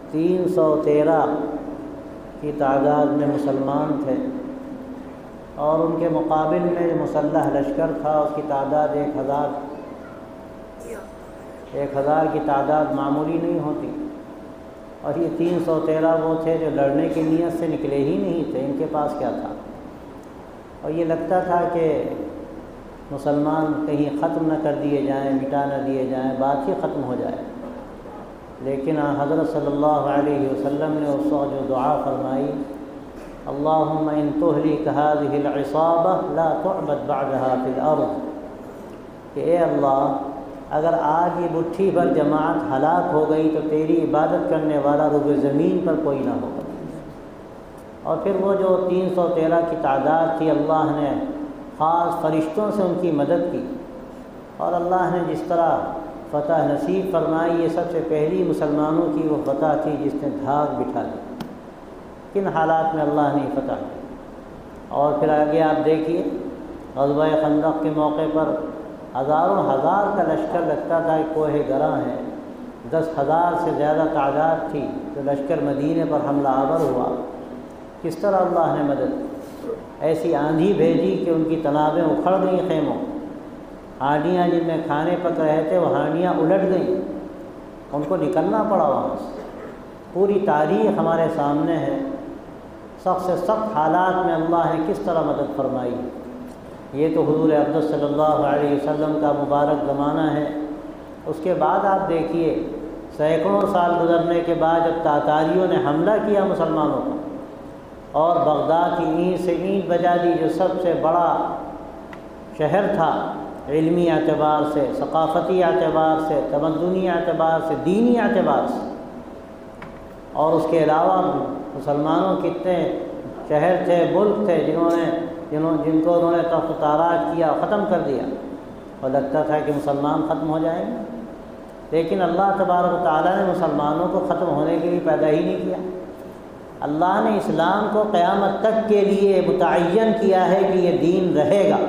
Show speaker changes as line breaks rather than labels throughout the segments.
313 کی تعداد میں مسلمان تھے، اور ان کے مقابل میں مسلح لشکر تھا، اس کی تعداد 1000 کی تعداد معمولی نہیں ہوتی۔ اور یہ 313 وہ تھے جو لڑنے کی نیت سے نکلے ہی نہیں تھے، ان کے پاس کیا تھا؟ اور یہ لگتا تھا کہ مسلمان کہیں ختم نہ کر دیے جائیں، مٹا نہ دیے جائیں، بات ہی ختم ہو جائے۔ لیکن حضرت صلی اللہ علیہ وسلم نے اس وقت جو دعا فرمائی، اللہم ان تہلک ہذہ العصابہ لا تعبد بعدہا فی الارض، کہ اے اللہ اگر آج یہ مٹھی بھر جماعت ہلاک ہو گئی تو تیری عبادت کرنے والا روئے زمین پر کوئی نہ ہوگا۔ اور پھر وہ جو 313 کی تعداد تھی، اللہ نے خاص فرشتوں سے ان کی مدد کی، اور اللہ نے جس طرح فتح نصیب فرمائی، یہ سب سے پہلی مسلمانوں کی وہ فتح تھی جس نے دھاک بٹھا دی۔ کن حالات میں اللہ نے فتح کی؟ اور پھر آگے آپ دیکھیے، غزوہ خندق کے موقع پر ہزاروں ہزار کا لشکر لگتا تھا کہ کوہ گراں ہے، 10,000 سے زیادہ تعداد تھی، تو لشکر مدینے پر حملہ آور ہوا۔ کس طرح اللہ نے مدد کی؟ ایسی آندھی بھیجی کہ ان کی تنابیں اکھڑ گئیں، خیموں ہانڈیاں جن میں کھانے پک رہے تھے وہ ہانڈیاں الٹ گئیں، ان کو نکلنا پڑا وہاں سے۔ پوری تاریخ ہمارے سامنے ہے، سخت سے سخت حالات میں اللہ نے کس طرح مدد فرمائی۔ یہ تو حضور اقدس صلی اللہ علیہ وسلم کا مبارک زمانہ ہے۔ اس کے بعد آپ دیکھیے، سینکڑوں سال گزرنے کے بعد جب تاتاریوں نے حملہ کیا مسلمانوں پر اور بغداد کی اینٹ سے اینٹ بجا دی، جو سب سے بڑا شہر تھا علمی اعتبار سے، ثقافتی اعتبار سے، تمدنی اعتبار سے، دینی اعتبار سے، اور اس کے علاوہ مسلمانوں کتنے شہر تھے، ملک تھے جن کو انہوں نے تخت و تاراج کیا، ختم کر دیا، اور لگتا تھا کہ مسلمان ختم ہو جائیں گے۔ لیکن اللہ تبارک و تعالیٰ نے مسلمانوں کو ختم ہونے کے لیے پیدا ہی نہیں کیا۔ اللہ نے اسلام کو قیامت تک کے لیے متعین کیا ہے کہ یہ دین رہے گا،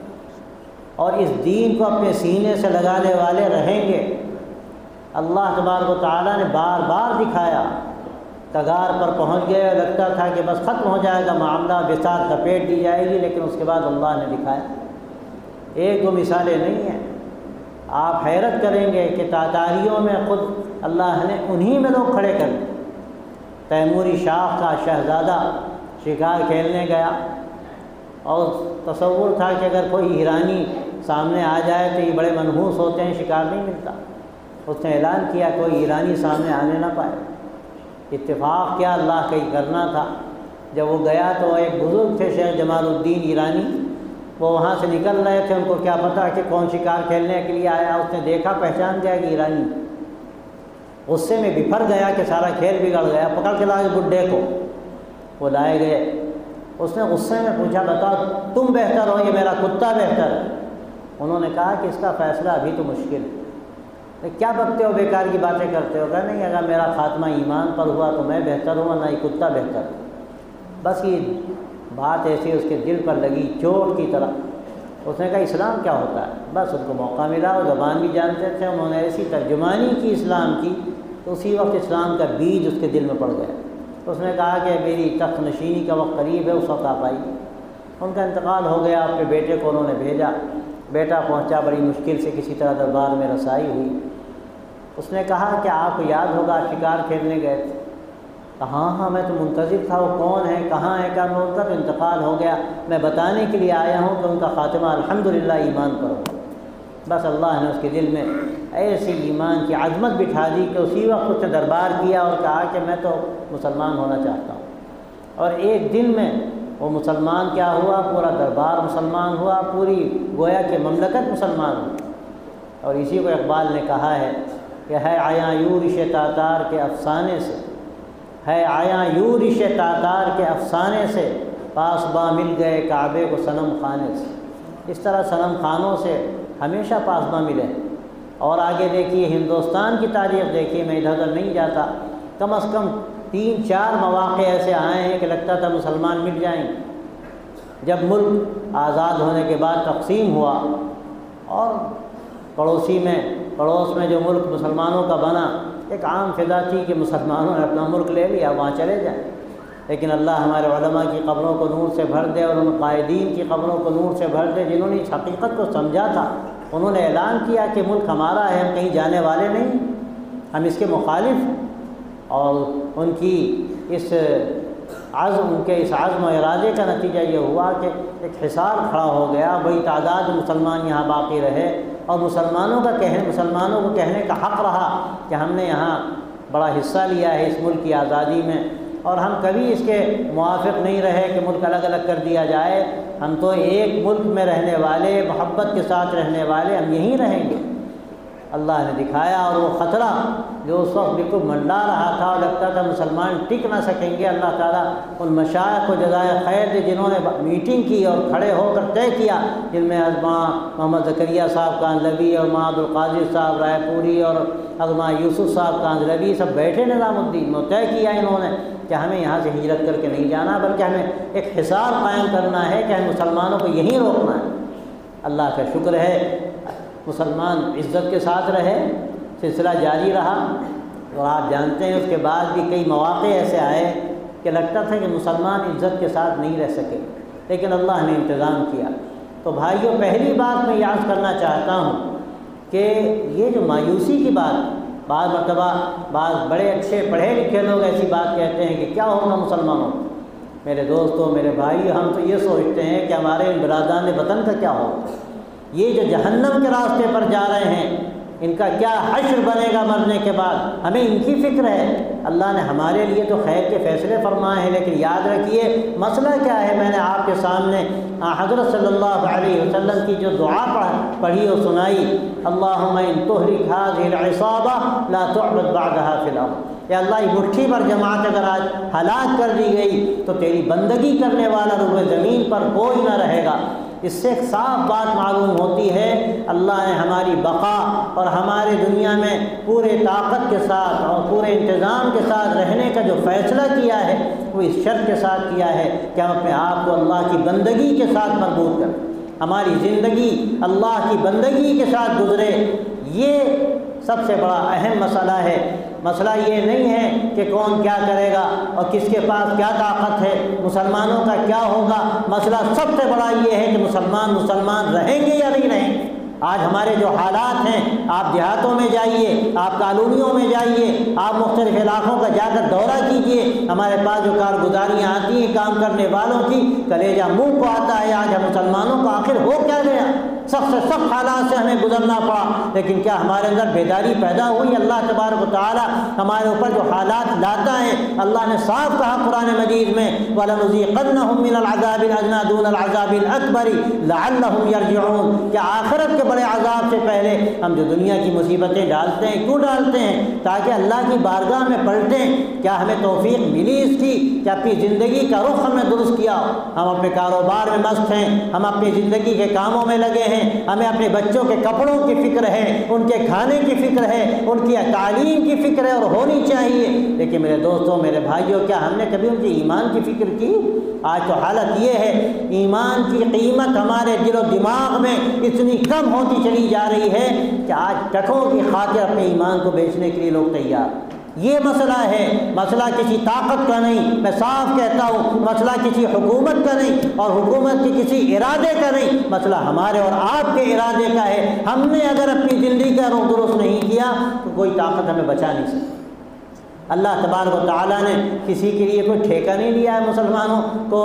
اور اس دین کو اپنے سینے سے لگانے والے رہیں گے۔ اللہ تبارک و تعالیٰ نے بار بار دکھایا، کگار پر پہنچ گئے، لگتا تھا کہ بس ختم ہو جائے گا معاملہ، بساط لپیٹ دی جائے گی، لیکن اس کے بعد اللہ نے دکھایا۔ ایک دو مثالیں نہیں ہیں، آپ حیرت کریں گے کہ تاتاریوں میں خود اللہ نے انہی میں لوگ کھڑے کر دیے۔ تیموری شاہ کا شہزادہ شکار کھیلنے گیا، اور تصور تھا کہ اگر کوئی ایرانی سامنے آ جائے تو یہ بڑے منحوس ہوتے ہیں، شکار نہیں ملتا۔ اس نے اعلان کیا کوئی ایرانی سامنے آنے نہ پائے۔ اتفاق کیا اللہ کا ہی کرنا تھا، جب وہ گیا تو ایک بزرگ تھے شیخ جمال الدین ایرانی، وہ وہاں سے نکل رہے تھے، ان کو کیا پتہ کہ کون شکار کھیلنے کے لیے آیا۔ اس نے دیکھا، پہچان گیا کہ ایرانی، غصے میں بفر گیا کہ سارا کھیل بگڑ گیا، پکڑ کے لائے بڈھے کو، وہ لائے گئے۔ اس نے غصے میں پوچھا بتاؤ تم بہتر ہو یا میرا کتا بہتر ہے؟ انہوں نے کہا کہ اس کا فیصلہ ابھی تو مشکل ہے۔ کیا بکتے ہو، بیکار کی باتیں کرتے ہو؟ کہا نہیں، اگر میرا خاتمہ ایمان پر ہوا تو میں بہتر ہوں، نہ ہی کتا بہتر ہے۔ بس یہ بات ایسی اس کے دل پر لگی چوٹ کی طرح۔ اس نے کہا اسلام کیا ہوتا ہے؟ بس ان کو موقع ملا، وہ زبان بھی جانتے تھے، انہوں نے ایسی ترجمانی کی اسلام کی، تو اسی وقت اسلام کا بیج اس کے دل میں پڑ گیا۔ اس نے کہا کہ میری تخت نشینی کا وقت قریب ہے، اس وقت آپ آئیے۔ ان کا انتقال ہو گیا، اپنے بیٹے کو انہوں نے بھیجا، بیٹا پہنچا، بڑی مشکل سے کسی طرح دربار میں رسائی ہوئی۔ اس نے کہا کہ آپ کو یاد ہوگا شکار کھیلنے گئے تھے؟ کہا ہاں میں تو منتظر تھا، وہ کون ہے، کہاں ہے، کیا میں ان کا تو انتقال ہو گیا، میں بتانے کے لیے آیا ہوں کہ ان کا خاتمہ الحمدللہ ایمان پر ہو۔ بس اللہ نے اس کے دل میں ایسی ایمان کی عظمت بٹھا دی کہ اسی وقت اس نے دربار کیا اور کہا کہ میں تو مسلمان ہونا چاہتا ہوں۔ اور ایک دن میں وہ مسلمان کیا ہوا، پورا دربار مسلمان ہوا، پوری گویا کہ مملکت مسلمان ہوئی۔ اور اسی کو اقبال نے کہا ہے کہ ہے آیا یورش تاتار کے افسانے سے، ہے آیا یورش تاتار کے افسانے سے، پاس با مل گئے کعبے کو صنم خانے سے۔ اس طرح صنم خانوں سے ہمیشہ پاسباں ملے۔ اور آگے دیکھیے ہندوستان کی تاریخ دیکھیے، میں ادھر ادھر نہیں جاتا، کم از کم 3-4 مواقع ایسے آئے ہیں کہ لگتا تھا مسلمان مٹ جائیں۔ جب ملک آزاد ہونے کے بعد تقسیم ہوا اور پڑوس میں جو ملک مسلمانوں کا بنا ایک عام فضا تھی کہ مسلمانوں نے اپنا ملک لے لیا، وہاں چلے جائیں، لیکن اللہ ہمارے علماء کی قبروں کو نور سے بھر دے اور ان قائدین کی قبروں کو نور سے بھر دے جنہوں نے اس حقیقت کو سمجھا تھا۔ انہوں نے اعلان کیا کہ ملک ہمارا ہے، ہم کہیں جانے والے نہیں، ہم اس کے مخالف، اور ان کی اس عزم و ارادے کا نتیجہ یہ ہوا کہ ایک حصار کھڑا ہو گیا، بڑی تعداد مسلمان یہاں باقی رہے، اور مسلمانوں کو کہنے کا حق رہا کہ ہم نے یہاں بڑا حصہ لیا ہے اس ملک کی آزادی میں، اور ہم کبھی اس کے موافق نہیں رہے کہ ملک الگ الگ کر دیا جائے، ہم تو ایک ملک میں رہنے والے، محبت کے ساتھ رہنے والے، ہم یہیں رہیں گے۔ اللہ نے دکھایا، اور وہ خطرہ جو اس وقت بالکل منڈا رہا تھا اور لگتا تھا مسلمان ٹک نہ سکیں گے، اللہ تعالیٰ ان مشائخ کو جزائے خیر دے جنہوں نے میٹنگ کی اور کھڑے ہو کر طے کیا، جن میں ماں محمد زکریا صاحب کاندھلوی اور ماں عبدالقادر صاحب رائے پوری اور ماں یوسف صاحب کاندھلوی سب بیٹھے نظام الدین میں، طے کیا انہوں نے کہ ہمیں یہاں سے ہجرت کر کے نہیں جانا، بلکہ ہمیں ایک حصار قائم کرنا ہے کہ ہم مسلمانوں کو یہیں روکنا ہے۔ اللہ کا شکر ہے مسلمان عزت کے ساتھ رہے، سلسلہ جاری رہا، اور آپ جانتے ہیں اس کے بعد بھی کئی مواقع ایسے آئے کہ لگتا تھا کہ مسلمان عزت کے ساتھ نہیں رہ سکے، لیکن اللہ نے انتظام کیا۔ تو بھائیوں، پہلی بات میں یاد کرنا چاہتا ہوں کہ یہ جو مایوسی کی بات، بعض مرتبہ بعض بڑے اچھے پڑھے لکھے لوگ ایسی بات کہتے ہیں کہ کیا ہوگا مسلمانوں، میرے دوستوں، میرے بھائی، ہم تو یہ سوچتے ہیں کہ ہمارے ان برادران وطن کا کیا ہوگا، یہ جو جہنم کے راستے پر جا رہے ہیں ان کا کیا حشر بنے گا مرنے کے بعد، ہمیں ان کی فکر ہے۔ اللہ نے ہمارے لیے تو خیر کے فیصلے فرمائے ہیں، لیکن یاد رکھیے مسئلہ کیا ہے۔ میں نے آپ کے سامنے حضرت صلی اللہ علیہ وسلم کی جو دعا پڑھی اور سنائی، اللہم ان تہلک هذه العصابہ لا تعبد بعدها فی الارض، یا اللہ یہ مٹھی پر جماعت اگر آج ہلاک کر دی گئی تو تیری بندگی کرنے والا روئے زمین پر کوئی نہ رہے گا۔ اس سے ایک صاف بات معلوم ہوتی ہے، اللہ نے ہماری بقا اور ہمارے دنیا میں پورے طاقت کے ساتھ اور پورے انتظام کے ساتھ رہنے کا جو فیصلہ کیا ہے وہ اس شرط کے ساتھ کیا ہے کہ ہم اپنے آپ کو اللہ کی بندگی کے ساتھ مربوط کریں، ہماری زندگی اللہ کی بندگی کے ساتھ گزرے۔ یہ سب سے بڑا اہم مسئلہ ہے۔ مسئلہ یہ نہیں ہے کہ کون کیا کرے گا اور کس کے پاس کیا طاقت ہے، مسلمانوں کا کیا ہوگا، مسئلہ سب سے بڑا یہ ہے کہ مسلمان رہیں گے یا نہیں رہیں گے۔ آج ہمارے جو حالات ہیں، آپ دیہاتوں میں جائیے، آپ کالونیوں میں جائیے، آپ مختلف علاقوں کا جا کر دورہ کیجئے، ہمارے پاس جو کارگزاریاں آتی ہیں کام کرنے والوں کی، کلیجہ منہ کو آتا ہے آج ہم مسلمانوں کو آخر ہو کیا گیا، سخت سے سخت حالات سے ہمیں گزرنا پڑا، لیکن کیا ہمارے اندر بیداری پیدا ہوئی؟ اللہ تبارک و تعالی ہمارے اوپر جو حالات لاتا ہے، اللہ نے صاف کہا قرآن مجید میں وَلَنُذِيقَنَّهُم مِّنَ الْعَذَابِ الْأَدْنَىٰ دُونَ الْعَذَابِ الْأَكْبَرِ لَعَلَّهُمْ يَرْجِعُونَ، کہ آخرت کے بڑے عذاب سے پہلے ہم جو دنیا کی مصیبتیں ڈالتے ہیں، کیوں ڈالتے ہیں؟ تاکہ اللہ کی بارگاہ میں پلٹیں۔ کیا ہمیں توفیق ملی اس کی کہ اپنی زندگی کا رخ ہم نے درست کیا؟ ہم اپنے کاروبار میں مست ہیں، ہم اپنی زندگی کے کاموں میں لگے ہیں، ہمیں اپنے بچوں کے کپڑوں کی فکر ہے، ان کے کھانے کی فکر ہے، ان کی تعلیم کی فکر ہے اور ہونی چاہیے، لیکن میرے دوستوں، میرے بھائیوں، کیا ہم نے کبھی ان کے ایمان کی فکر کی؟ آج تو حالت یہ ہے، ایمان کی قیمت ہمارے دل و دماغ میں اتنی کم ہوتی چلی جا رہی ہے کہ آج ٹکوں کی خاطر اپنے ایمان کو بیچنے کے لیے لوگ تیار۔ یہ مسئلہ ہے، مسئلہ کسی طاقت کا نہیں، میں صاف کہتا ہوں، مسئلہ کسی حکومت کا نہیں اور حکومت کی کسی ارادے کا نہیں، مسئلہ ہمارے اور آپ کے ارادے کا ہے۔ ہم نے اگر اپنی زندگی کا رخ درست نہیں کیا تو کوئی طاقت ہمیں بچا نہیں سکتی۔ اللہ تبارک و تعالیٰ نے کسی کے لیے کوئی ٹھیکہ نہیں لیا ہے مسلمانوں کو،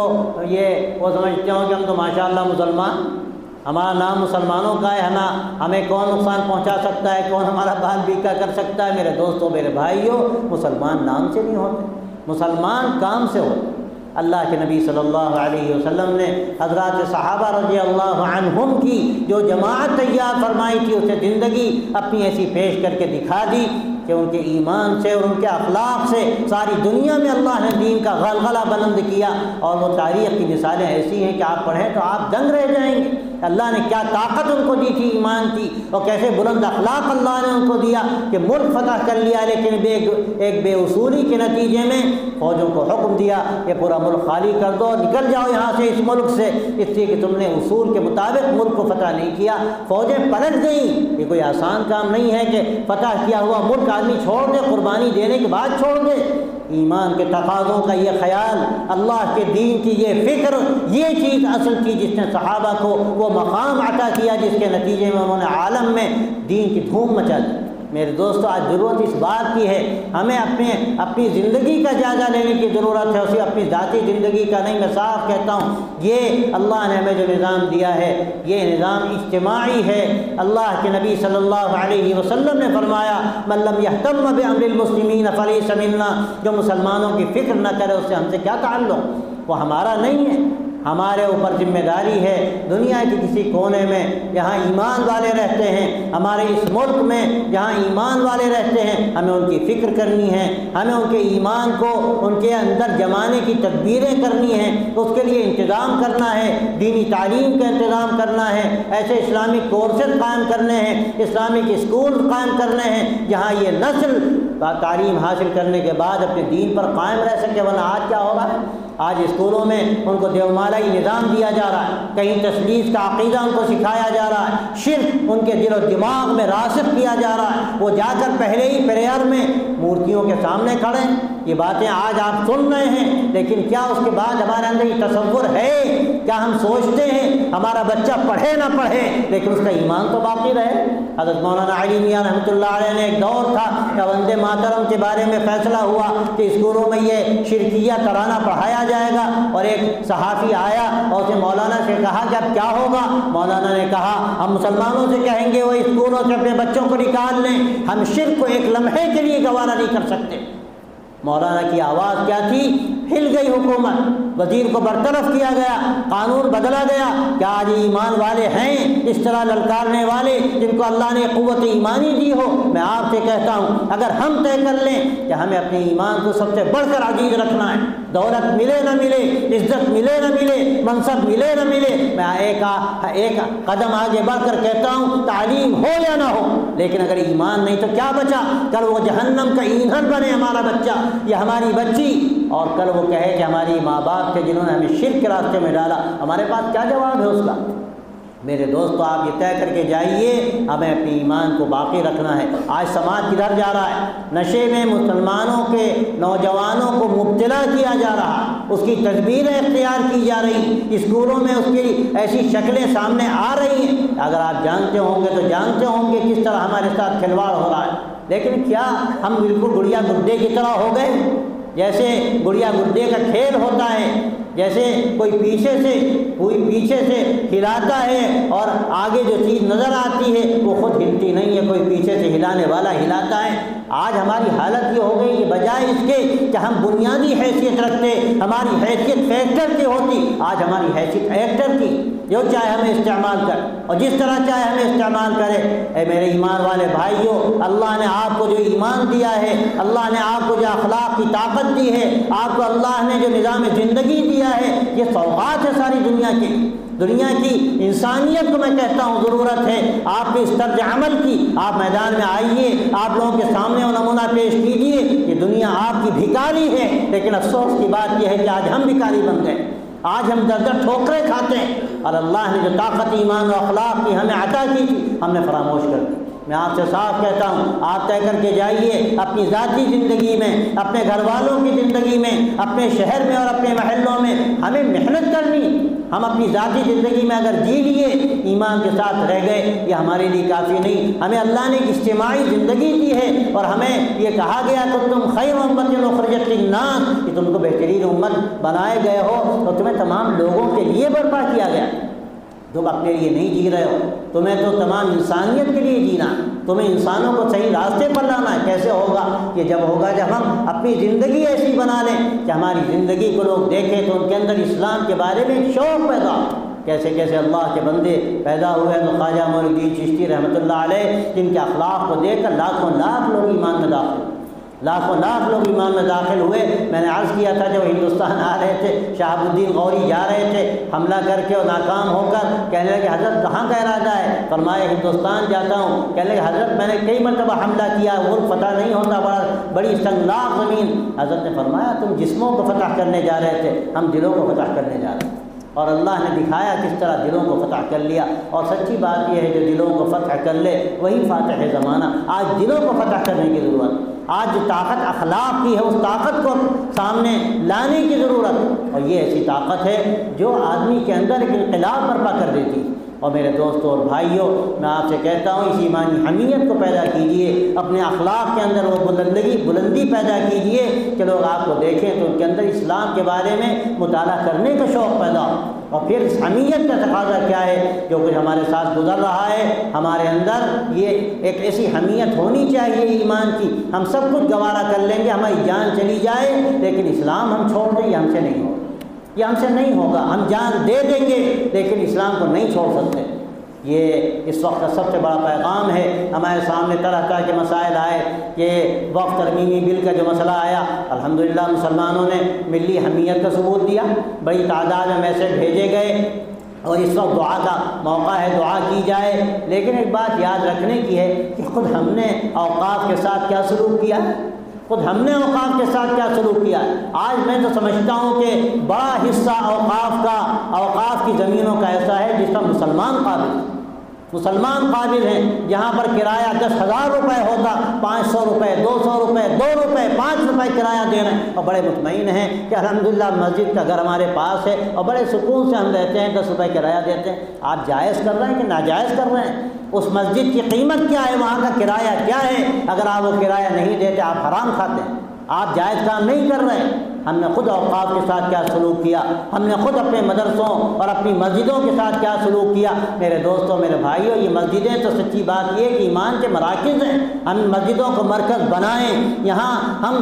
یہ وہ سمجھتے ہوں کہ ہم تو ماشاءاللہ مسلمان، ہمارا نام مسلمانوں کا ہے، ہمیں کون نقصان پہنچا سکتا ہے، کون ہمارا بال بیکا کر سکتا ہے۔ میرے دوستوں، میرے بھائیوں، مسلمان نام سے نہیں ہوتے، مسلمان کام سے ہوتے۔ اللہ کے نبی صلی اللہ علیہ وسلم نے حضرات صحابہ رضی اللہ عنہم کی جو جماعت تیار فرمائی تھی، اسے زندگی اپنی ایسی پیش کر کے دکھا دی کہ ان کے ایمان سے اور ان کے اخلاق سے ساری دنیا میں اللہ نے دین کا غلغلہ بلند کیا، اور وہ تاریخ کی مثالیں ایسی ہیں کہ آپ پڑھیں تو آپ دنگ رہ جائیں گے۔ اللہ نے کیا طاقت ان کو دی تھی ایمان کی، اور کیسے بلند اخلاق اللہ نے ان کو دیا کہ ملک فتح کر لیا، لیکن ایک بے اصولی کے نتیجے میں فوجوں کو حکم دیا کہ پورا ملک خالی کر دو، نکل جاؤ یہاں سے اس ملک سے، اس لیے کہ تم نے اصول کے مطابق ملک کو فتح نہیں کیا۔ فوجیں پلٹ گئیں۔ یہ کوئی آسان کام نہیں ہے کہ فتح کیا ہوا ملک آدمی چھوڑ دے، قربانی دینے کے بعد چھوڑ دے۔ ایمان کے تقاضوں کا یہ خیال، اللہ کے دین کی یہ فکر، یہ چیز اصل تھی جس نے صحابہ کو وہ مقام عطا کیا جس کے نتیجے میں انہوں نے عالم میں دین کی دھوم مچا دی۔ میرے دوستو، آج ضرورت اس بات کی ہے، ہمیں اپنی زندگی کا جائزہ لینے کی ضرورت ہے، اسے اپنی ذاتی زندگی کا نہیں۔ میں صاف کہتا ہوں، یہ اللہ نے ہمیں جو نظام دیا ہے یہ نظام اجتماعی ہے۔ اللہ کے نبی صلی اللہ علیہ وسلم نے فرمایا، من لم یہتم بامر المسلمین فلیس منا، جو مسلمانوں کی فکر نہ کرے اس سے ہم سے کیا تعلق، وہ ہمارا نہیں ہے۔ ہمارے اوپر ذمہ داری ہے دنیا کے کسی کونے میں جہاں ایمان والے رہتے ہیں، ہمارے اس ملک میں جہاں ایمان والے رہتے ہیں، ہمیں ان کی فکر کرنی ہے، ہمیں ان کے ایمان کو ان کے اندر جمانے کی تدبیریں کرنی ہیں، اس کے لیے انتظام کرنا ہے، دینی تعلیم کا انتظام کرنا ہے، ایسے اسلامک کورسز قائم کرنے ہیں، اسلامک اسکول قائم کرنے ہیں جہاں یہ نسل تعلیم حاصل کرنے کے بعد اپنے دین پر قائم رہ سکے۔ ورنہ آج کیا ہو رہا ہے؟ آج اسکولوں میں ان کو دیومالائی نظام دیا جا رہا ہے، کہیں تثلیث کا عقیدہ ان کو سکھایا جا رہا ہے، شرک ان کے دل و دماغ میں راسخ کیا جا رہا ہے، وہ جا کر پہلے ہی پریئر میں مورتیوں کے سامنے کھڑے ہیں۔ یہ باتیں آج آپ سن رہے ہیں، لیکن کیا اس کے بعد ہمارے اندر یہ تصور ہے؟ کیا ہم سوچتے ہیں ہمارا بچہ پڑھے نہ پڑھے لیکن اس کا ایمان تو باقی رہے؟ حضرت مولانا علی میاں رحمۃ اللہ علیہ نے ایک دور تھا کہ وندے ماترم کے بارے میں فیصلہ ہوا کہ اسکولوں میں یہ شرکیہ ترانہ پڑھایا جائے گا، اور ایک صحافی آیا اور اسے مولانا سے کہا کہ اب کیا ہوگا؟ مولانا نے کہا ہم مسلمانوں سے کہیں گے وہ اسکولوں سے اپنے بچوں کو نکال لیں، ہم شرک کو ایک لمحے کے لیے گوارا نہیں کر سکتے۔ مولانا کی آواز کیا تھی؟ ہل گئی حکومت، وزیر کو برطرف کیا گیا، قانون بدلا گیا۔ کیا آج ایمان والے ہیں اس طرح للکارنے والے جن کو اللہ نے قوت ایمانی دی ہو؟ میں آپ سے کہتا ہوں اگر ہم طے کر لیں کہ ہمیں اپنے ایمان کو سب سے بڑھ کر عزیز رکھنا ہے، دولت ملے نہ ملے، عزت ملے نہ ملے، منصب ملے نہ ملے، میں ایک قدم آگے بڑھ کر کہتا ہوں تعلیم ہو یا نہ ہو، لیکن اگر ایمان نہیں تو کیا بچا؟ کل وہ جہنم کا ایندھن بنے ہمارا بچہ یا ہماری بچی، اور کل وہ کہے کہ ہماری ماں باپ تھے جنہوں نے ہمیں شرک کے راستے میں ڈالا، ہمارے پاس کیا جواب ہے اس کا؟ میرے دوستو، آپ یہ طے کر کے جائیے ہمیں اپنے ایمان کو باقی رکھنا ہے۔ آج سماج کدھر جا رہا ہے؟ نشے میں مسلمانوں کے نوجوانوں کو مبتلا کیا جا رہا، اس کی تدبیریں اختیار کی جا رہی، اسکولوں میں اس کی ایسی شکلیں سامنے آ رہی ہیں۔ اگر آپ جانتے ہوں گے تو جانتے ہوں گے کس طرح ہمارے ساتھ کھلواڑ ہو رہا ہے، لیکن کیا ہم بالکل گڑیا گڈے کی طرح ہو گئے؟ جیسے گڑیا گڈے کا کھیل ہوتا ہے، جیسے کوئی پیچھے سے ہلاتا ہے اور آگے جو چیز نظر آتی ہے وہ خود ہلتی نہیں ہے، کوئی پیچھے سے ہلانے والا ہلاتا ہے۔ آج ہماری حالت یہ ہو گئی کہ بجائے اس کے کہ ہم بنیادی حیثیت رکھتے، ہماری حیثیت فیکٹر کی ہوتی، آج ہماری حیثیت ایکٹر کی، جو چاہے ہمیں استعمال کر اور جس طرح چاہے ہمیں استعمال کرے۔ اے میرے ایمان والے بھائیوں، اللہ نے آپ کو جو ایمان دیا ہے، اللہ نے آپ کو جو اخلاق کی طاقت دی ہے، آپ کو اللہ نے جو نظام زندگی دیا ہے، یہ سوغات ہے ساری دنیا کی انسانیت کو میں کہتا ہوں ضرورت ہے آپ کے اس طرز عمل کی۔ آپ میدان میں آئیے، آپ لوگوں کے سامنے وہ نمونہ پیش کیجیے۔ یہ دنیا آپ کی بھکاری ہے، لیکن افسوس کی بات یہ ہے کہ آج ہم بھکاری بن گئے، آج ہم در در ٹھوکریں کھاتے ہیں، اور اللہ نے جو طاقت ایمان و اخلاق کی ہمیں عطا کی تھی ہم نے فراموش کر دی۔ میں آپ سے صاف کہتا ہوں آپ طے کر کے جائیے اپنی ذاتی زندگی میں، اپنے گھر والوں کی زندگی میں، اپنے شہر میں اور اپنے محلوں میں ہمیں محنت کرنی۔ ہم اپنی ذاتی زندگی میں اگر جی لیے، ایمان کے ساتھ رہ گئے، یہ ہمارے لیے کافی نہیں۔ ہمیں اللہ نے اجتماعی زندگی دی ہے، اور ہمیں یہ کہا گیا کہ تم خیر امت اخرجت للناس، کہ تم کو بہترین امت بنائے گئے ہو تو تمہیں تمام لوگوں کے لیے برپا کیا گیا۔ تم اپنے لیے نہیں جی رہے ہو، تمہیں تو تمام انسانیت کے لیے جینا، تمہیں انسانوں کو صحیح راستے پر لانا ہے۔ کیسے ہوگا؟ یہ جب ہوگا جب ہم اپنی زندگی ایسی بنا لیں کہ ہماری زندگی کو لوگ دیکھیں تو ان کے اندر اسلام کے بارے میں شوق پیدا ہو۔ کیسے کیسے اللہ کے بندے پیدا ہوئے تو خواجہ معین الدین چشتی رحمۃ اللہ علیہ، جن کے اخلاق کو دیکھ کر لاکھوں لاکھ لوگ ایمان میں داخل ہوئے، لاکھوں لاکھ لوگ ایمان میں داخل ہوئے۔ میں نے عرض کیا تھا جب ہندوستان آ رہے تھے، شہاب الدین غوری جا رہے تھے، حملہ کر کے اور ناکام ہو کر کہنے لگے حضرت کہاں کا ارادہ ہے؟ فرمایا ہندوستان جاتا ہوں۔ کہنے لگے حضرت میں نے کئی مرتبہ حملہ کیا، ملک فتح نہیں ہوتا، بڑی سنگلاخ زمین۔ حضرت نے فرمایا تم جسموں کو فتح کرنے جا رہے تھے، ہم دلوں کو فتح کرنے جا رہے ہیں۔ اور اللہ نے دکھایا کس طرح دلوں کو فتح کر لیا۔ اور سچی بات یہ ہے جو دلوں کو فتح کر لے وہی فاتح زمانہ۔ آج دلوں کو فتح کرنے کی ضرورت، آج جو طاقت اخلاق کی ہے اس طاقت کو سامنے لانے کی ضرورت، اور یہ ایسی طاقت ہے جو آدمی کے اندر ایک انقلاب برپا کر دیتی ہے۔ اور میرے دوستوں اور بھائیوں، میں آپ سے کہتا ہوں اس ایمانی حمیت کو پیدا کیجئے، اپنے اخلاق کے اندر وہ بلندی پیدا کیجئے کہ لوگ آپ کو دیکھیں تو ان کے اندر اسلام کے بارے میں مطالعہ کرنے کا شوق پیدا ہو۔ اور پھر اس حمیت کا تقاضا کیا ہے؟ جو کچھ ہمارے ساتھ گزر رہا ہے ہمارے اندر یہ ایک ایسی حمیت ہونی چاہیے ایمان کی، ہم سب کچھ گوارا کر لیں گے، ہماری جان چلی جائے لیکن اسلام ہم چھوڑ دیں، یہ ہم سے نہیں ہوگا، یہ ہم سے نہیں ہوگا۔ ہم جان دے دیں گے لیکن اسلام کو نہیں چھوڑ سکتے۔ یہ اس وقت کا سب سے بڑا پیغام ہے۔ ہمارے سامنے طرح طرح کے مسائل آئے کہ وقف ترمیمی بل کا جو مسئلہ آیا، الحمدللہ مسلمانوں نے ملی حمیت کا ثبوت دیا، بڑی تعداد میں میسیج بھیجے گئے، اور اس وقت دعا کا موقع ہے، دعا کی جائے۔ لیکن ایک بات یاد رکھنے کی ہے کہ خود ہم نے اوقاف کے ساتھ کیا سلوک کیا ہے، خود ہم نے اوقاف کے ساتھ کیا سلوک کیا ہے۔ آج میں تو سمجھتا ہوں کہ بڑا حصہ اوقاف کی زمینوں کا ایسا ہے جس پر مسلمان قابل ہیں، جہاں پر کرایہ 10,000 روپے ہوتا 500 روپے 200 روپے 2 روپے 5 روپے کرایہ دے رہے ہیں، اور بڑے مطمئن ہیں کہ الحمدللہ مسجد کا گھر ہمارے پاس ہے اور بڑے سکون سے ہم رہتے ہیں، 10 روپے کرایہ دیتے ہیں۔ آپ جائز کر رہے ہیں کہ ناجائز کر رہے ہیں؟ اس مسجد کی قیمت کیا ہے، وہاں کا کرایہ کیا ہے؟ اگر آپ وہ کرایہ نہیں دیتے آپ حرام کھاتے ہیں، آپ جائز کام نہیں کر رہے ہیں۔ ہم نے خود اوقاف کے ساتھ کیا سلوک کیا، ہم نے خود اپنے مدرسوں اور اپنی مسجدوں کے ساتھ کیا سلوک کیا۔ میرے دوستوں میرے بھائیوں، یہ مسجدیں تو سچی بات یہ کہ ایمان کے مراکز ہیں، ہم مسجدوں کو مرکز بنائیں، یہاں ہم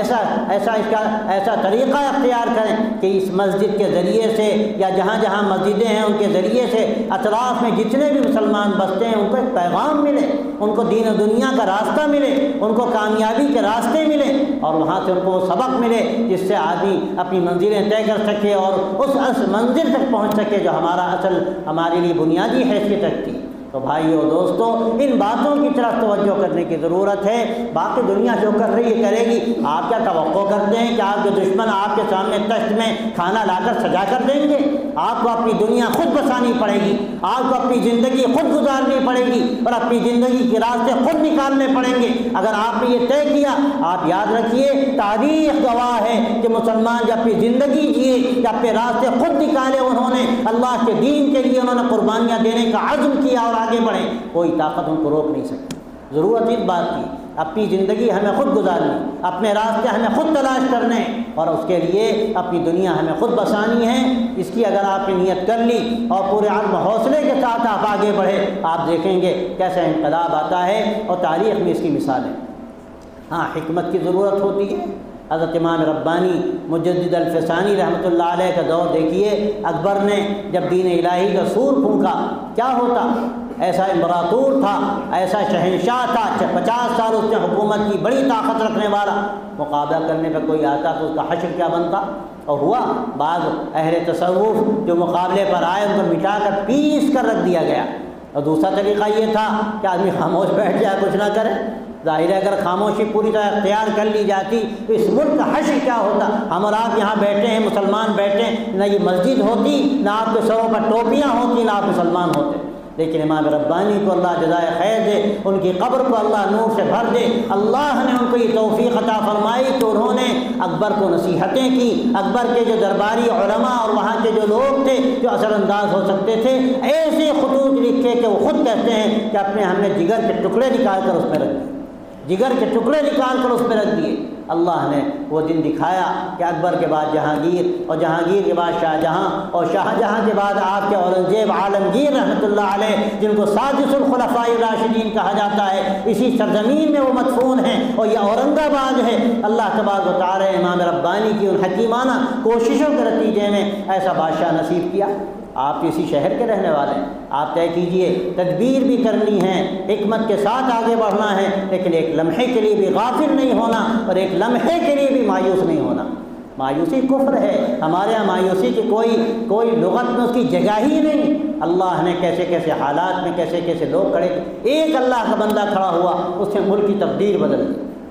ایسا طریقہ اختیار کریں کہ اس مسجد کے ذریعے سے یا جہاں جہاں مسجدیں ہیں ان کے ذریعے سے اطراف میں جتنے بھی مسلمان بستے ہیں ان کو ایک پیغام ملے، ان کو دین و دنیا کا راستہ ملے، ان کو کامیابی کے راستے ملے، اور وہاں سے ان کو وہ سبق ملے جس سے آدمی اپنی منزلیں طے کر سکے اور اس منزل تک پہنچ سکے جو ہمارے لیے بنیادی حیثیت رکھتی ہے۔ تو بھائیو دوستو، ان باتوں کی طرف توجہ کرنے کی ضرورت ہے۔ باقی دنیا جو کر رہی ہے کرے گی، آپ کیا توقع کرتے ہیں کہ آپ کے دشمن آپ کے سامنے تشت میں کھانا لا کر سجا کر دیں گے؟ آپ کو اپنی دنیا خود بسانی پڑے گی، آپ کو اپنی زندگی خود گزارنی پڑے گی اور اپنی زندگی کے راستے خود نکالنے پڑیں گے۔ اگر آپ نے یہ طے کیا، آپ یاد رکھیے تاریخ گواہ ہے کہ مسلمان جب اپنی زندگی جیے یا اپنے راستے خود نکالے، انہوں نے اللہ کے دین کے لیے انہوں نے قربانیاں دینے کا عزم کیا اور آگے بڑھے، کوئی طاقت ان کو روک نہیں سکتی۔ ضرورت اس بات کی اپنی زندگی ہمیں خود گزارنی، اپنے راستے ہمیں خود تلاش کرنے، اور اس کے لیے اپنی دنیا ہمیں خود بسانی ہے۔ اس کی اگر آپ نے نیت کر لی اور پورے عزم حوصلے کے ساتھ آپ آگے بڑھے، آپ دیکھیں گے کیسا انقلاب آتا ہے، اور تاریخ میں اس کی مثالیں۔ ہاں، حکمت کی ضرورت ہوتی ہے۔ حضرت امام ربانی مجدد الفسانی رحمۃ اللہ علیہ کا دور دیکھیے، اکبر نے جب دین الہی کا سور پھونکا کیا ہوتا؟ ایسا امپراتور تھا، ایسا شہنشاہ تھا، 50 سال اس نے حکومت کی، بڑی طاقت رکھنے والا، مقابلہ کرنے پہ کوئی آتا تو اس کا حشر کیا بنتا؟ اور ہوا بعض اہل تصوف جو مقابلے پر آئے ان کو مٹا کر پیس کر رکھ دیا گیا۔ اور دوسرا طریقہ یہ تھا کہ آدمی خاموش بیٹھ جائے، کچھ نہ کرے۔ ظاہر ہے اگر خاموشی پوری طرح اختیار کر لی جاتی تو اس ملک کا حشر کیا ہوتا؟ ہم اور آپ یہاں بیٹھے ہیں، مسلمان بیٹھے ہیں، نہ یہ مسجد ہوتی، نہ آپ کے سروں پر ٹوپیاں ہوتی، نہ آپ مسلمان ہوتے۔ لیکن امام ربانی کو اللہ جزائے خیر دے، ان کی قبر کو اللہ نور سے بھر دے، اللہ نے ان کو یہ توفیق عطا فرمائی کہ انہوں نے اکبر کو نصیحتیں کی۔ اکبر کے جو درباری علماء اور وہاں کے جو لوگ تھے جو اثر انداز ہو سکتے تھے، ایسے خطوط لکھے کہ وہ خود کہتے ہیں کہ ہم نے جگر کے ٹکڑے نکال کر اس میں رکھ دیے، جگر کے ٹکڑے نکال کر اس میں رکھ دیے۔ اللہ نے وہ دن دکھایا کہ اکبر کے بعد جہانگیر، اور جہانگیر کے بعد شاہجہاں، اور شاہجہاں کے بعد آپ کے اورنگزیب عالمگیر رحمۃ اللہ علیہ، جن کو سادس الخلفاء الراشدین کہا جاتا ہے، اسی سرزمین میں وہ مدفون ہیں، اور یہ اورنگ آباد ہے۔ اللہ تبارک و تعالی امام ربانی کی ان حکیمانہ کوششوں کے نتیجے میں ایسا بادشاہ نصیب کیا۔ آپ اسی شہر کے رہنے والے ہیں، آپ طے کیجئے، تدبیر بھی کرنی ہے، حکمت کے ساتھ آگے بڑھنا ہے، لیکن ایک لمحے کے لیے بھی غافل نہیں ہونا اور ایک لمحے کے لیے بھی مایوس نہیں ہونا۔ مایوسی کفر ہے، ہمارے یہاں مایوسی کی کوئی لغت میں اس کی جگہ ہی نہیں۔ اللہ نے کیسے کیسے حالات میں کیسے کیسے لوگ کھڑے، ایک اللہ کا بندہ کھڑا ہوا، اس نے ملک کی تقدیر بدل دی۔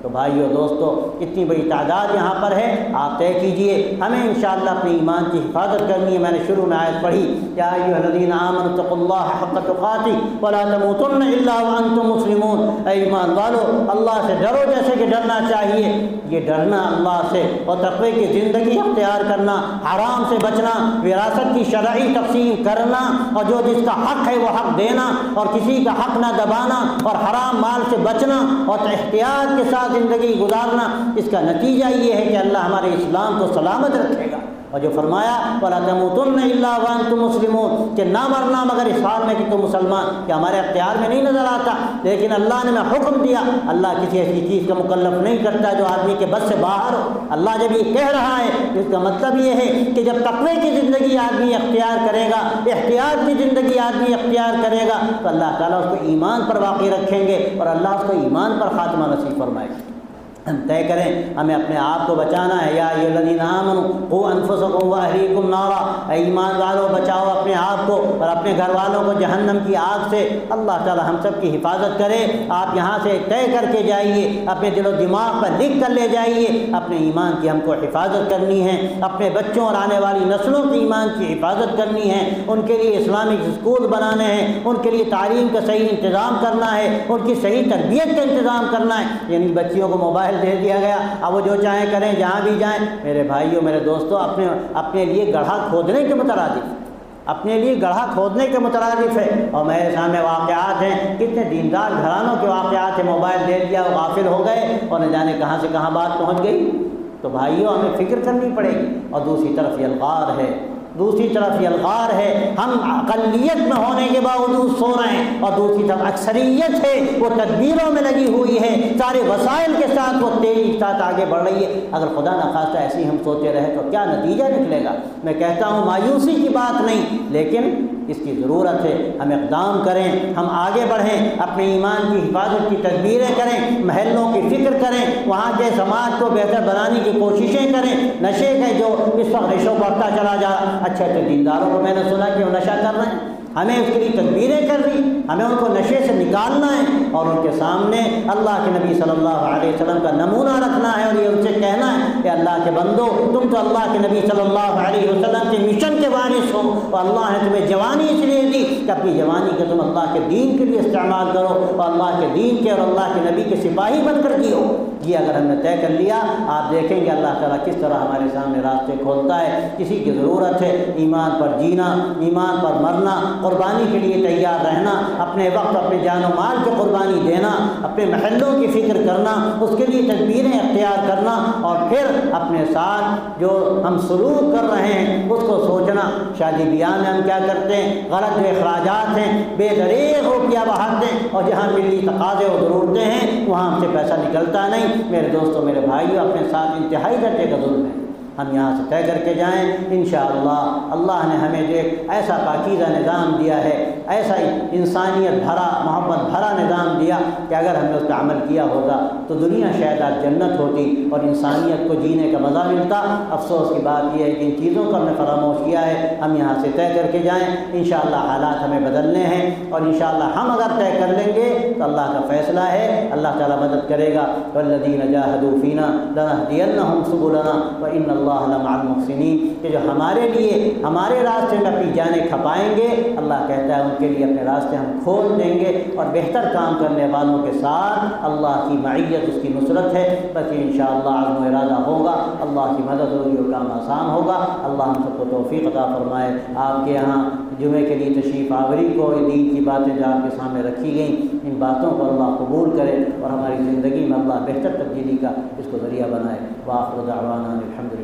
تو بھائیو دوستو اتنی بڑی تعداد یہاں پر ہے، آپ طے کیجئے ہمیں انشاءاللہ اپنے ایمان کی حفاظت کرنی ہے۔ میں نے شروع میں آیت پڑھی، یا ایھا الذین آمنوا اتقوا اللہ حق تقاتہ ولا تموتن الا وانتم مسلمون۔ اے ایمان والو، اللہ سے ڈرو جیسے کہ ڈرنا چاہیے۔ یہ ڈرنا اللہ سے اور تقوی کی زندگی اختیار کرنا، حرام سے بچنا، وراثت کی شرعی تقسیم کرنا، اور جو جس کا حق ہے وہ حق دینا، اور کسی کا حق نہ دبانا، اور حرام مال سے بچنا اور احتیاط کے ساتھ زندگی گزارنا، اس کا نتیجہ یہ ہے کہ اللہ ہمارے اسلام کو سلامت رکھے گا۔ اور جو فرمایا وَلَا تَمُوتُنَّ إِلَّا وَأَنْتُمْ مُسْلِمُونَ، کہ نہ مرنا مگر اس حال میں کہ تم مسلمان، کہ ہمارے اختیار میں نہیں نظر آتا، لیکن اللہ نے ہمیں حکم دیا۔ اللہ کسی ایسی چیز کا مکلف نہیں کرتا جو آدمی کے بس سے باہر ہو۔ اللہ جب یہ کہہ رہا ہے تو اس کا مطلب یہ ہے کہ جب تقوی کی زندگی آدمی اختیار کرے گا، احتیاط کی زندگی آدمی اختیار کرے گا، تو اللہ تعالیٰ اس کو ایمان پر باقی رکھیں گے اور اللہ اس کو ایمان پر خاتمہ نصیب فرمائے گا۔ ہم طے کریں ہمیں اپنے آپ کو بچانا ہے۔ یا ایھا الذین آمنوا قوا انفسکم واہلیکم نارا، اے ایمان والو بچاؤ اپنے آپ کو اور اپنے گھر والوں کو جہنم کی آگ سے۔ اللہ تعالی ہم سب کی حفاظت کرے۔ آپ یہاں سے طے کر کے جائیے، اپنے دل و دماغ پر لکھ کر لے جائیے، اپنے ایمان کی ہم کو حفاظت کرنی ہے، اپنے بچوں اور آنے والی نسلوں کی ایمان کی حفاظت کرنی ہے، ان کے لیے اسلامک اسکول بنانے ہیں، ان کے لیے تعلیم کا صحیح انتظام کرنا ہے، ان کی صحیح تربیت کا انتظام کرنا ہے۔ یعنی بچیوں کو موبائل دے دیا گیا، اب وہ جو چاہیں کریں، جہاں بھی جائیں۔ میرے بھائیوں میرے دوستوں، اپنے لیے گڑھا کھودنے کے مترادف، اپنے لیے گڑھا کھودنے کے مترادف ہے۔ اور میرے سامنے واقعات ہیں، کتنے دیندار گھرانوں کے واقعات ہیں، موبائل دے دیا، وہ غافل ہو گئے اور نہ جانے کہاں سے کہاں بات پہنچ گئی۔ تو بھائیوں ہمیں فکر کرنی پڑے گی۔ اور دوسری طرف یہ الغار ہے، دوسری طرف یہ الغار ہے، ہم اقلیت میں ہونے کے باوجود سو رہے ہیں، اور دوسری طرف اکثریت ہے وہ تدبیروں میں لگی ہوئی ہے، سارے وسائل کے ساتھ وہ تیزی کے ساتھ آگے بڑھ رہی ہے۔ اگر خدا نخواستہ ایسے ہی ہم سوتے رہے تو کیا نتیجہ نکلے گا؟ میں کہتا ہوں مایوسی کی بات نہیں، لیکن اس کی ضرورت ہے، ہم اقدام کریں، ہم آگے بڑھیں، اپنے ایمان کی حفاظت کی تدبیریں کریں، محلوں کی فکر کریں، وہاں کے سماج کو بہتر بنانے کی کوششیں کریں۔ نشے کے جو اس وقت ریشو بڑھتا چلا جا رہا، اچھے دینداروں کو میں نے سنا کہ وہ نشہ کر رہے ہیں، ہمیں اس کے لیے تدبیریں کرنی، ہمیں ان کو نشے سے نکالنا ہے، اور ان کے سامنے اللہ کے نبی صلی اللہ علیہ وسلم کا نمونہ رکھنا ہے، اور یہ ان سے کہنا ہے کہ اللہ کے بندو، تم تو اللہ کے نبی صلی اللہ علیہ وسلم کے مشن کے وارث ہو، اور اللہ نے تمہیں جوانی اس لیے دی کہ اپنی جوانی کا تم اللہ کے دین کے لیے استعمال کرو، اور اللہ کے دین کے اور اللہ کے نبی کے سپاہی بن کر جیو۔ یہ اگر ہم نے طے کر لیا، آپ دیکھیں گے اللہ تعالیٰ کس طرح ہمارے سامنے راستے کھولتا ہے۔ کسی کی ضرورت ہے ایمان پر جینا، ایمان پر مرنا، قربانی کے لیے تیار رہنا، اپنے وقت اپنے جان و مال کی قربانی دینا، اپنے محلوں کی فکر کرنا، اس کے لیے تدبیریں اختیار کرنا، اور پھر اپنے ساتھ جو ہم سلوک کر رہے ہیں اس کو سوچنا۔ شادی بیاہ میں ہم کیا کرتے ہیں؟ غلط جو اخراجات ہیں، بے دریغ روپیہ بہاتے ہیں، اور جہاں ملی تقاضے اور ضرورتیں ہیں وہاں ہم سے پیسہ نکلتا نہیں۔ میرے دوستوں میرے بھائیوں، اپنے ساتھ انتہائی درجے کا ظلم ہے۔ ہم یہاں سے طے کر کے جائیں انشاءاللہ۔ اللہ نے ہمیں جو ایک ایسا پاکیزہ نظام دیا ہے، ایسا انسانیت بھرا، محبت بھرا نظام دیا کہ اگر ہم نے اس پہ عمل کیا ہوگا تو دنیا شاید آج جنت ہوتی اور انسانیت کو جینے کا مزہ ملتا۔ افسوس کی بات یہ ہے کہ ان چیزوں کو ہم نے فراموش کیا ہے۔ ہم یہاں سے طے کر کے جائیں انشاءاللہ، حالات ہمیں بدلنے ہیں، اور انشاءاللہ ہم اگر طے کر لیں گے تو اللہ کا فیصلہ ہے، اللہ تعالیٰ مدد کرے گا۔ والذین جاہدوا فینا لنہدینہم سبلنا وان اللہ لمع المحسنین، کہ جو ہمارے لیے ہمارے راستے میں اپنی جانیں کھپائیں گے، اللہ کہتا ہے ان کے لیے اپنے راستے ہم کھول دیں گے، اور بہتر کام کرنے والوں کے ساتھ اللہ کی معیت، اس کی نصرت ہے۔ بس انشاءاللہ عزم و ارادہ ہوگا، اللہ کی مدد ہوگی اور کام آسان ہوگا۔ اللہ ہم سب کو توفیق عطا فرمائے۔ آپ کے یہاں جمعے کے لیے تشریف آوری کو، دین کی باتیں جو آپ کے سامنے رکھی گئیں، ان باتوں کو اللہ قبول کرے اور ہماری زندگی میں اللہ بہتر تبدیلی کا اس کو ذریعہ بنائے۔ وآخر دعوانا الحمد